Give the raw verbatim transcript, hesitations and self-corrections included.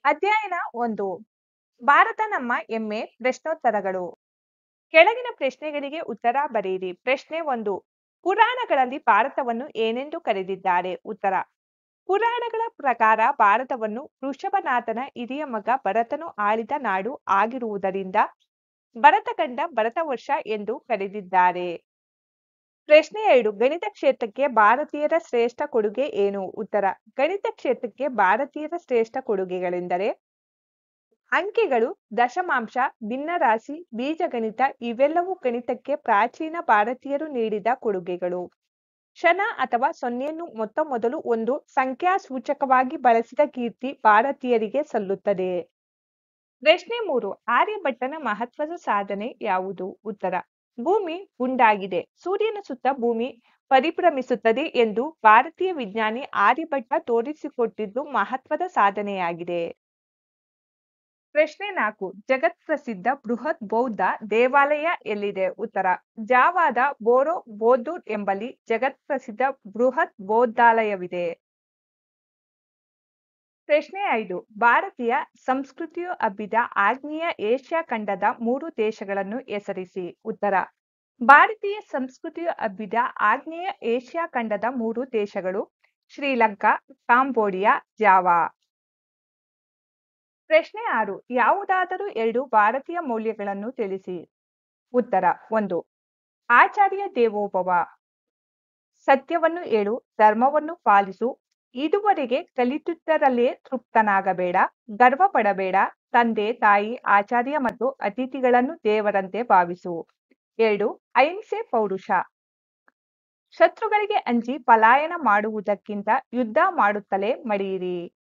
ಅಧ್ಯಯನ ಒಂದು. ಭಾರತ ನಮ್ಮ ಹೆಮ್ಮೆ. ಪ್ರಶ್ನೋತ್ತರಗಳು. ಕೆಳಗಿನ ಪ್ರಶ್ನೆಗಳಿಗೆ ಉತ್ತರ ಬರೆಯಿರಿ. ಪ್ರಶ್ನೆ ಒಂದು. ಪುರಾಣಗಳಲ್ಲಿ ಭಾರತವನ್ನು ಏನೆಂದು ಕರೆದಿದ್ದಾರೆ? ಉತ್ತರ. ಪುರಾಣಗಳ ಪ್ರಕಾರ ಭಾರತವನ್ನು ವೃಷಭನಾಥನ ಹಿರಿಯ ಮಗ ಭರತನು ಆಳಿದ ನಾಡು ಆಗಿರುವುದರಿಂದ ಭರತಖಂಡ ಭರತವರ್ಷ ಎಂದು ಕರೆದಿದ್ದಾರೆ. ಪ್ರಶ್ನೆ ಎರಡು. ಗಣಿತ ಕ್ಷೇತ್ರಕ್ಕೆ ಭಾರತೀಯರ ಶ್ರೇಷ್ಠ ಕೊಡುಗೆ ಏನು? ಉತ್ತರ. ಗಣಿತ ಕ್ಷೇತ್ರಕ್ಕೆ ಭಾರತೀಯರ ಶ್ರೇಷ್ಠ ಕೊಡುಗೆಗಳೆಂದರೆ ಅಂಕಿಗಳು, ದಶಮಾಂಶ, ಭಿನ್ನರಾಶಿ, ಬೀಜಗಣಿತ ಇವೆಲ್ಲವೂ ಗಣಿತಕ್ಕೆ ಪ್ರಾಚೀನ ಭಾರತೀಯರು ನೀಡಿದ ಕೊಡುಗೆಗಳು. ಶನ ಅಥವಾ ಸೊನ್ನೆಯನ್ನು ಮೊತ್ತ ಮೊದಲು ಒಂದು ಸಂಖ್ಯಾ ಸೂಚಕವಾಗಿ ಬಳಸಿದ ಕೀರ್ತಿ ಭಾರತೀಯರಿಗೆ ಸಲ್ಲುತ್ತದೆ. ಪ್ರಶ್ನೆ ಮೂರು. ಆರ್ಯಭಟ್ಟನ ಮಹತ್ವದ ಸಾಧನೆ ಯಾವುದು? ಉತ್ತರ. ಭೂಮಿ ಗುಂಡಾಗಿದೆ, ಸೂರ್ಯನ ಸುತ್ತ ಭೂಮಿ ಪರಿಭ್ರಮಿಸುತ್ತದೆ ಎಂದು ಭಾರತೀಯ ವಿಜ್ಞಾನಿ ಆರ್ಯಭಟ್ಟ ತೋರಿಸಿಕೊಟ್ಟಿದ್ದು ಮಹತ್ವದ ಸಾಧನೆಯಾಗಿದೆ. ಪ್ರಶ್ನೆ ನಾಲ್ಕು. ಜಗತ್ಪ್ರಸಿದ್ಧ ಬೃಹತ್ ಬೌದ್ಧ ದೇವಾಲಯ ಎಲ್ಲಿದೆ? ಉತ್ತರ. ಜಾವಾದ ಬೋರೋ ಬೋದೂರ್ ಎಂಬಲ್ಲಿ ಜಗತ್ಪ್ರಸಿದ್ಧ ಬೃಹತ್ ಬೌದ್ಧಾಲಯವಿದೆ. ಪ್ರಶ್ನೆ ಐದು. ಭಾರತೀಯ ಸಂಸ್ಕೃತಿಯು ಹಬ್ಬಿದ ಆಗ್ನೇಯ ಏಷ್ಯಾ ಖಂಡದ ಮೂರು ದೇಶಗಳನ್ನು ಹೆಸರಿಸಿ. ಉತ್ತರ. ಭಾರತೀಯ ಸಂಸ್ಕೃತಿಯು ಹಬ್ಬಿದ ಆಗ್ನೇಯ ಏಷ್ಯಾ ಖಂಡದ ಮೂರು ದೇಶಗಳು ಶ್ರೀಲಂಕಾ, ಕಾಂಬೋಡಿಯಾ, ಜಾವಾ. ಪ್ರಶ್ನೆ ಆರು. ಯಾವುದಾದರೂ ಎರಡು ಭಾರತೀಯ ಮೌಲ್ಯಗಳನ್ನು ತಿಳಿಸಿ. ಉತ್ತರ. ಒಂದು. ಆಚಾರ್ಯ ದೇವೋಭವ. ಸತ್ಯವನ್ನು ಹೇಳು, ಧರ್ಮವನ್ನು ಪಾಲಿಸು, ಇದುವರೆಗೆ ಕಲಿತುದರಲ್ಲೇ ತೃಪ್ತನಾಗಬೇಡ, ಗರ್ವ ಪಡಬೇಡ, ತಂದೆ ತಾಯಿ ಆಚಾರ್ಯ ಮತ್ತು ಅತಿಥಿಗಳನ್ನು ದೇವರಂತೆ ಭಾವಿಸು. ಎರಡು. ಅಹಿಂಸೆ ಪೌರುಷ. ಶತ್ರುಗಳಿಗೆ ಅಂಜಿ ಪಲಾಯನ ಮಾಡುವುದಕ್ಕಿಂತ ಯುದ್ಧ ಮಾಡುತ್ತಲೇ ಮಡಿಯಿರಿ.